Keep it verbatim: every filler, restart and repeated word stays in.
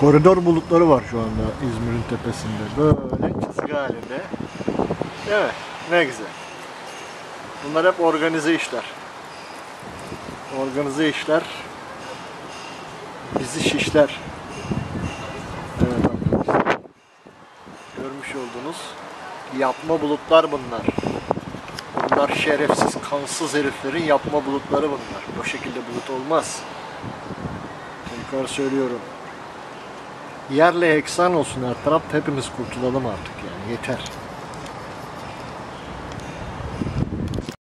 Koridor bulutları var şu anda İzmir'in tepesinde. Böyle çizgi halinde. Evet, ne güzel. Bunlar hep organize işler. Organize işler bizi şişler. Evet arkadaşlar. Görmüş olduğunuz yapma bulutlar bunlar. Bunlar şerefsiz, kansız heriflerin yapma bulutları bunlar. Bu şekilde bulut olmaz. Tekrar söylüyorum. Yerle eksan olsun her taraf, hepimiz kurtulalım artık yani, yeter.